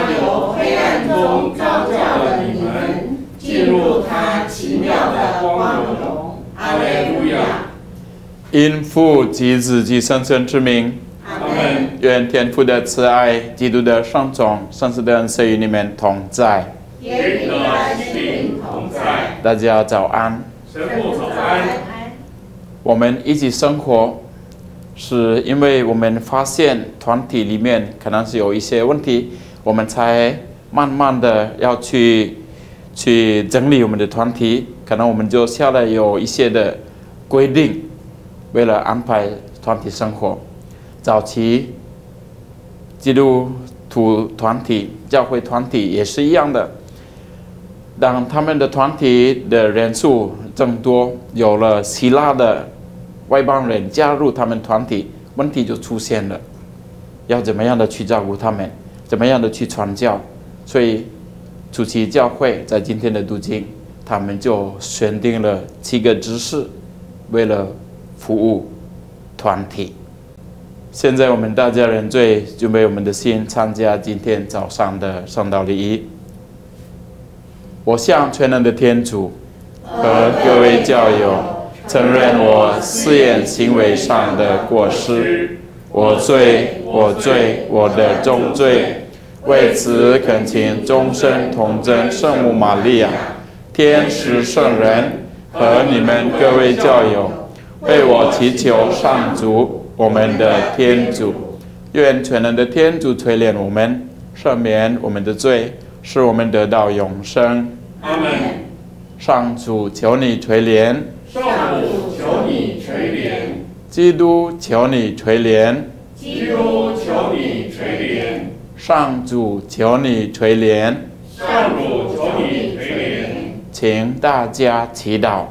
他由黑暗中召叫了你们，进入他奇妙的光荣。阿肋路亚。 因父及子及圣神之名， 阿们。 愿天父的慈爱、基督的圣宠、圣子的恩赐与你们同在。 也与你的心灵同在。 大家早安。 神父早安。 我们一起生活，是因为我们发现团体里面可能是有一些问题，我们才慢慢的要去整理我们的团体，可能我们就下来有一些的规定，为了安排团体生活。早期基督徒团体、教会团体也是一样的，当他们的团体的人数增多，有了希腊的外邦人加入他们团体，问题就出现了，要怎么样的去照顾他们，怎么样的去传教。所以初期教会在今天的读经，他们就选定了7个执事，为了服务团体。现在我们大家人最准备我们的心，参加今天早上的圣道礼仪。我向全能的天主和各位教友承认我思言行为上的过失，我罪，我的重罪。为此恳请终身童真圣母玛利亚、天使圣人和你们各位教友，为我祈求上主我们的天主。愿全能的天主垂怜我们，赦免我们的罪，使我们得到永生。 阿们。 上主求你垂怜， 上主求你垂怜， 基督求你垂怜， 基督求你垂怜， 上主求你垂怜， 上主求你垂怜。 请大家祈祷。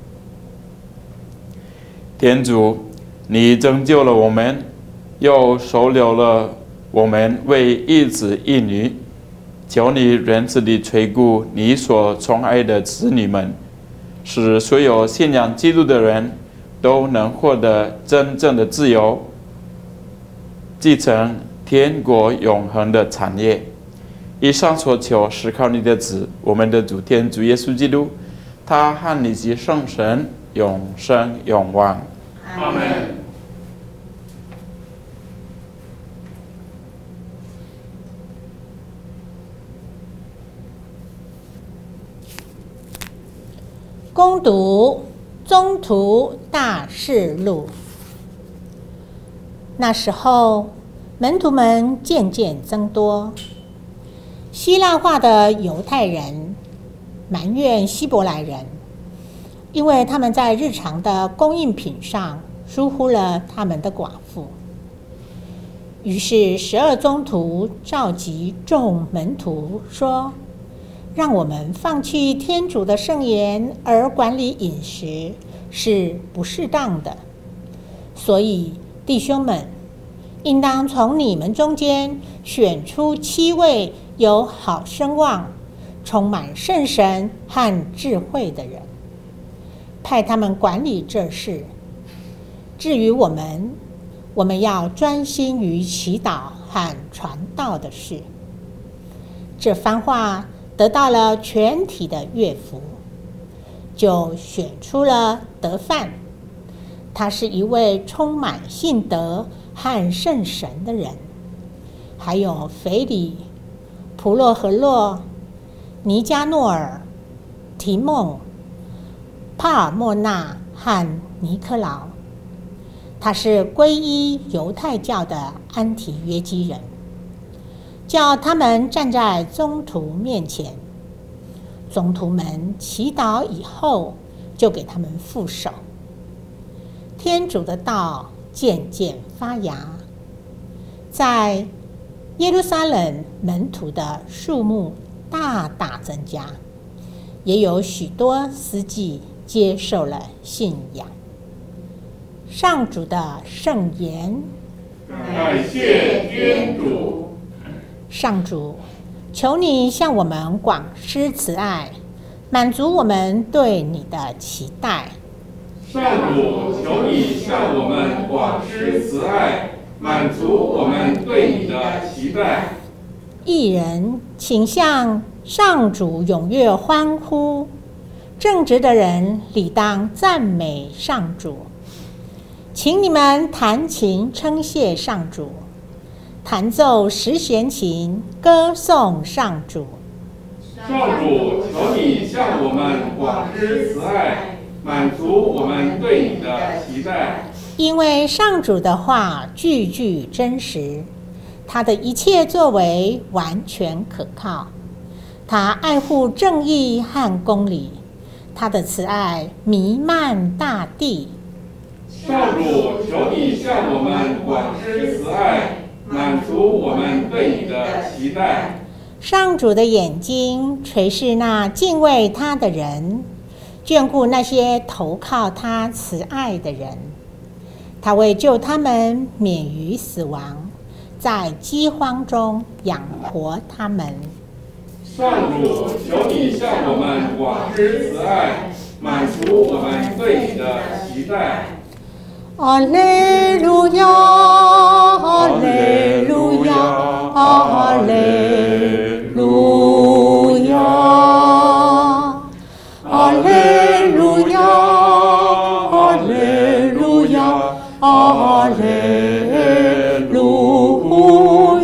天主，你拯救了我们，又收留了我们为一子一女，求你仁慈地垂顾你所宠爱的子女们，使所有信仰基督的人都能获得真正的自由，继承天国永恒的产业。以上所求是靠你的子，我们的主天主耶稣基督，他和你及圣神永生永王。 阿们。 恭读宗徒大事录。那时候，门徒们渐渐增多，希腊化的犹太人埋怨希伯来人，因为他们在日常的供应品上疏忽了他们的寡妇。于是12宗徒召集众门徒说，让我们放弃天主的圣言而管理饮食是不适当的，所以弟兄们，应当从你们中间选出7位有好声望、充满圣神和智慧的人，派他们管理这事。至于我们要专心于祈祷和传道的事。这番话得到了全体的乐服，就选出了得范，他是一位充满信德和圣神的人，还有腓里、普洛和洛、尼加诺尔、提梦、帕尔莫纳和尼科劳，他是皈依犹太教的安提约基人，叫他们站在宗徒面前。宗徒们祈祷以后，就给他们副手。天主的道渐渐发芽，在耶路撒冷门徒的数目大大增加，也有许多司祭接受了信仰。上主的圣言。 感谢天主。 上主，求你向我们广施慈爱，满足我们对你的期待。 上主，求你向我们广施慈爱，满足我们对你的期待。 义人请向上主踊跃欢呼，正直的人理当赞美上主。请你们弹琴称谢上主，弹奏十弦琴，歌颂上主。 上主，求你向我们广施慈爱，满足我们对你的期待。 因为上主的话句句真实，他的一切作为完全可靠。他爱护正义和公理，他的慈爱弥漫大地。 上主，求你向我们广施慈爱，满足我们对你的期待。 上主的眼睛垂视那敬畏他的人，眷顾那些投靠他慈爱的人。他为救他们免于死亡，在饥荒中养活他们。 上主，求你向我们广施慈爱，满足我们对你的期待。 阿肋路亚，阿肋路亚，阿肋路亚，阿肋路亚，阿肋路亚，阿肋路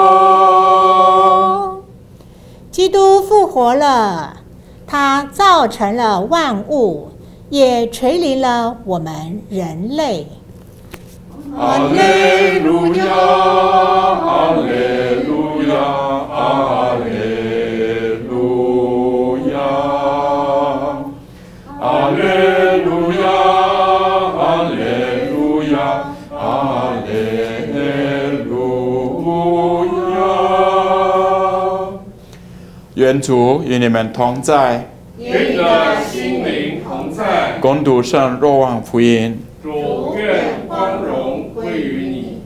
亚。基督复活了，他造成了万物，也垂临了我们人类。 阿肋路亚，阿肋路亚，阿肋路亚，阿肋路亚，阿肋路亚，阿肋路亚。 愿主与你们同在， 与你的心灵同在。 恭读圣若望福音。 主，愿光荣归于你。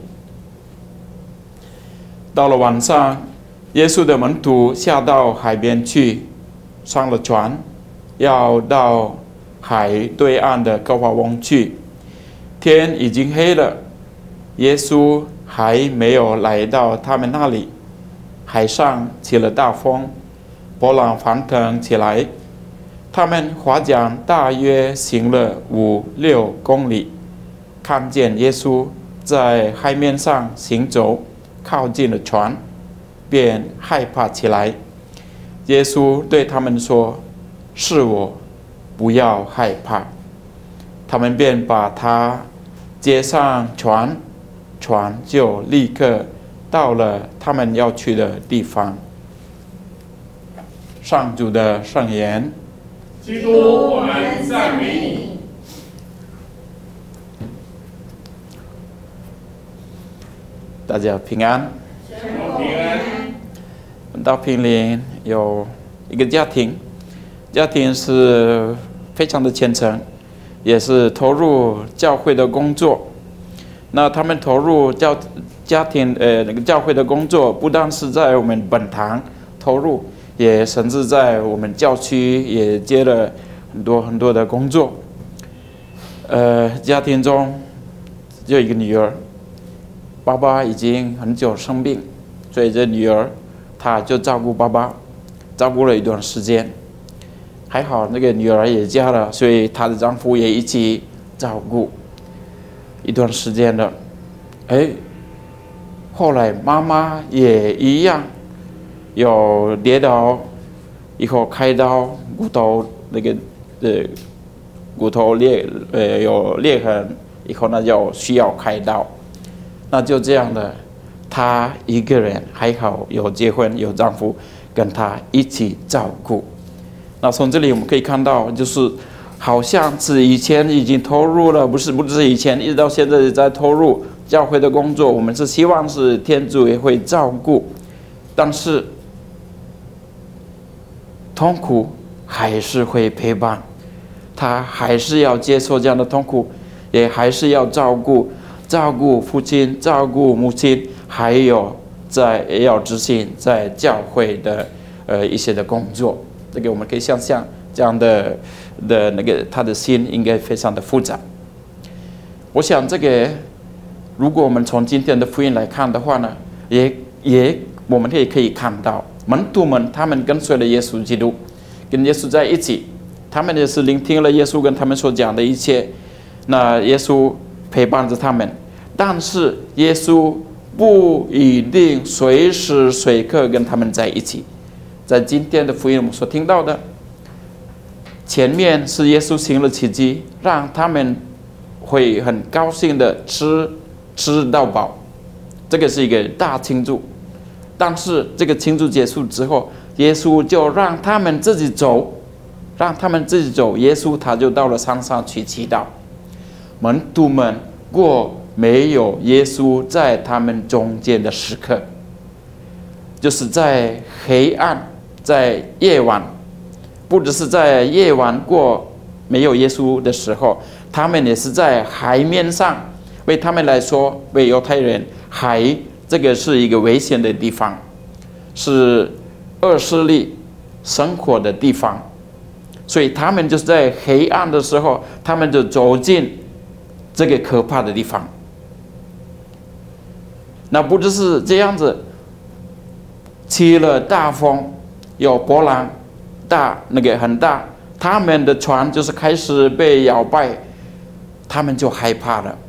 到了晚上，耶稣的门徒下到海边去，上了船，要到海对岸的高华翁去。天已经黑了，耶稣还没有来到他们那里，海上起了大风，波浪翻腾起来。他们划桨大约行了5-6公里，看见耶稣在海面上行走，靠近了船，便害怕起来。耶稣对他们说：“是我，不要害怕。”他们便把他接上船，船就立刻到了他们要去的地方。上主的圣言。 基督，我们赞美你。 大家平安。 平安。 到平林有一个家庭，家庭是非常的虔诚，也是投入教会的工作。那他们投入家庭那个教会的工作，不但是在我们本堂投入，也甚至在我们教区也接了很多的工作。家庭中就一个女儿，爸爸已经很久生病，所以这女儿她就照顾爸爸，照顾了一段时间。还好那个女儿也嫁了，所以她的丈夫也一起照顾一段时间了。后来妈妈也一样，有跌倒，以后开刀，骨头有裂痕，以后那就需要开刀。那就这样的，她一个人还好有结婚有丈夫跟她一起照顾。那从这里我们可以看到，就是好像是以前已经投入了，不是以前一直到现在在投入教会的工作，我们是希望是天主也会照顾，但是痛苦还是会陪伴，他还是要接受这样的痛苦，也还是要照顾父亲，照顾母亲，还有也要执行在教会的一些的工作。这个我们可以想象，这样的那个他的心应该非常的复杂。我想这个，如果我们从今天的福音来看的话呢，也我们也可以看到门徒们他们跟随了耶稣基督，跟耶稣在一起，他们也是聆听了耶稣跟他们所讲的一切。那耶稣陪伴着他们，但是耶稣不一定随时随刻跟他们在一起。在今天的福音我们所听到的，前面是耶稣行了奇迹，让他们会很高兴的吃到饱，这个是一个大庆祝。但是这个庆祝结束之后，耶稣就让他们自己走，耶稣他就到了山上去祈祷。门徒们过没有耶稣在他们中间的时刻，就是在黑暗，在夜晚，不只是在夜晚过没有耶稣的时候，他们也是在海面上。为他们来说，为犹太人，海这个是一个危险的地方，是恶势力生活的地方，所以他们就是在黑暗的时候，他们就走进这个可怕的地方。那不只是这样子，起了大风，有波浪很大，他们的船就是开始被摇摆，他们就害怕了。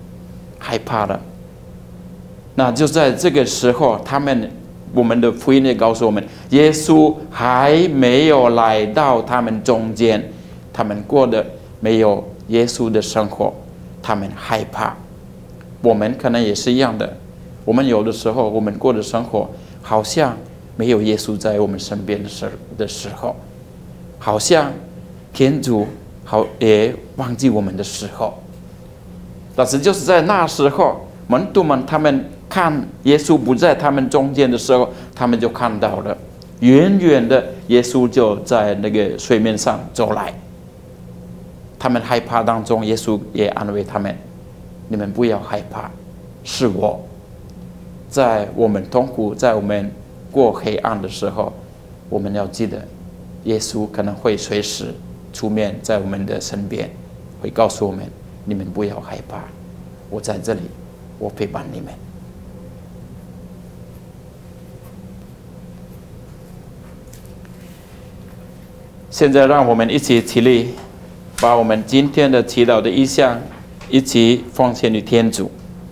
那就在这个时候，我们的福音也告诉我们，耶稣还没有来到他们中间，他们过的没有耶稣的生活，他们害怕。我们可能也是一样的，我们有的时候我们过的生活好像没有耶稣在我们身边的时候，好像天主也忘记我们的时候。但是就是在那时候，门徒们他们看耶稣不在他们中间的时候，他们就看到了远远的耶稣就在那个水面上走来。他们害怕当中，耶稣也安慰他们：你们不要害怕，是我。在我们痛苦，在我们过黑暗的时候，我们要记得耶稣可能会随时出面在我们的身边，会告诉我们：你们不要害怕，我在这里，我陪伴你们。现在让我们一起起立，把我们今天的祈祷的意向一起奉献于天主。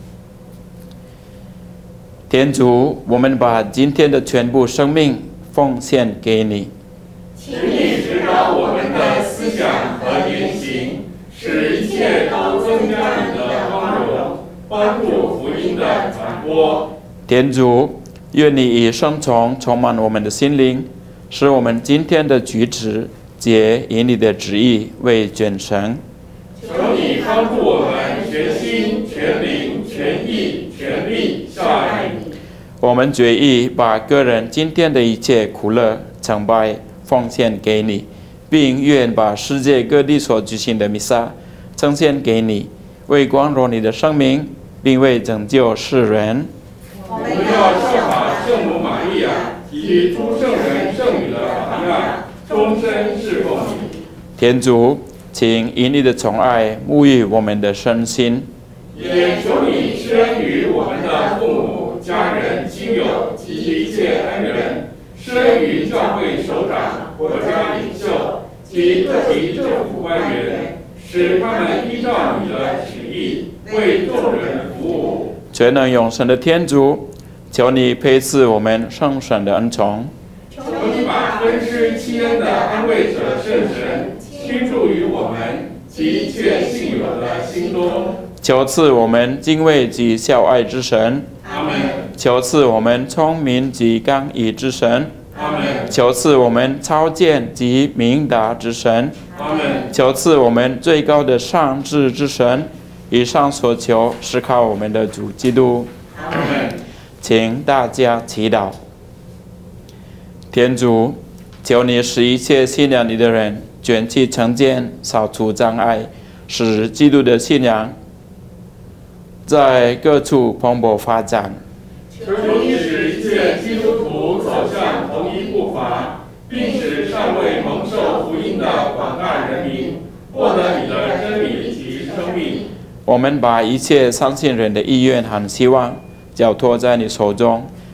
天主，我们把今天的全部生命奉献给你， 请你指导我们的思想和言行，使一切都增加你的光荣，帮助福音的传播。 天主，愿你以圣宠充满我们的心灵，使我们今天的举止皆以你的旨意为卷绳。 求你帮助我们全心全灵全意全力效爱你。 我们决意把个人今天的一切苦乐成败奉献给你，并愿把世界各地所举行的弥撒呈现给你，为光荣你的生命，并为拯救世人。 我们要效法圣母玛利亚及诸圣人圣女的榜样，终身侍奉你。 天主，请以你的宠爱沐浴我们的身心， 也求你施恩于我们的父母、家人、亲友及一切恩人，施恩于教会首长、国家领袖及各级政府官员，使他们依照你的旨意为众人服务。 全能永生的天主，求你配赐我们圣神的恩宠， 求你把恩师期恩的安慰者圣神倾注于我们及一切信友的心中。 求赐我们敬畏及孝爱之神， 阿们。 求赐我们聪明及刚毅之神， 阿们。 求赐我们超见及明达之神， 阿们。 求赐我们最高的上智之神。以上所求是靠我们的主基督。 阿们。 请大家祈祷。天主，求你使一切信仰你的人卷起成见，扫除障碍，使基督的信仰在各处蓬勃发展。 求你使一切基督徒走向同一步伐，并使尚未蒙受福音的广大人民获得你的真理及生命。 我们把一切相信人的意愿和希望交托在你手中，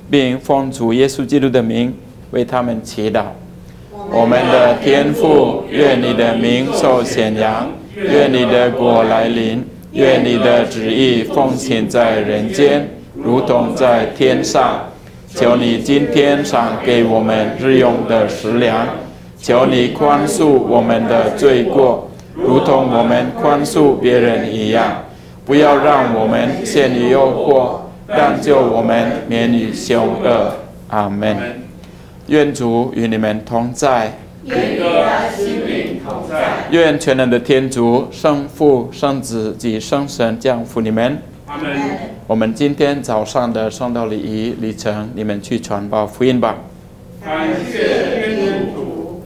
并奉主耶稣基督的名为他们祈祷。我们的天父，愿你的名受显扬，愿你的国来临，愿你的旨意奉行在人间，如同在天上。求你今天赏给我们日用的食粮，求你宽恕我们的罪过，如同我们宽恕别人一样。不要让我们陷于诱惑，但救我们免于凶恶。阿门。愿主与你们同在， 愿你的心灵同在。 愿全能的天主、圣父、圣子及圣神降福你们。 阿门。 我们今天早上的圣道礼仪礼程，你们去传报福音吧。 感谢天主。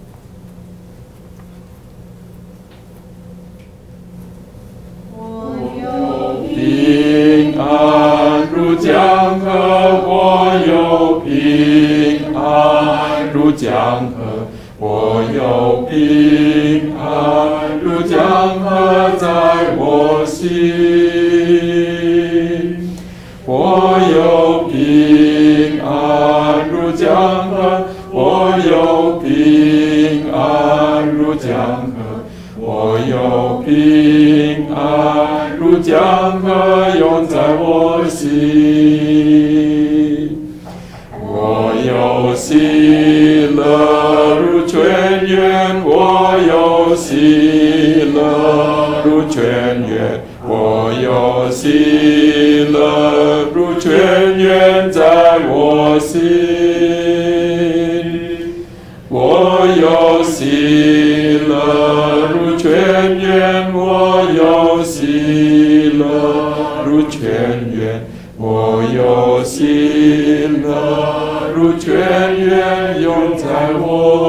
平安如江河，我有平安如江河，我有平安如江河在我心。我有平安如江河，我有平安如江河，我有平安如江河涌在我心。我有喜乐如泉源，我有喜乐如泉源，我有喜乐如泉源在我心。我有喜乐如泉源，我有喜乐如泉源，我有喜乐如泉源涌在我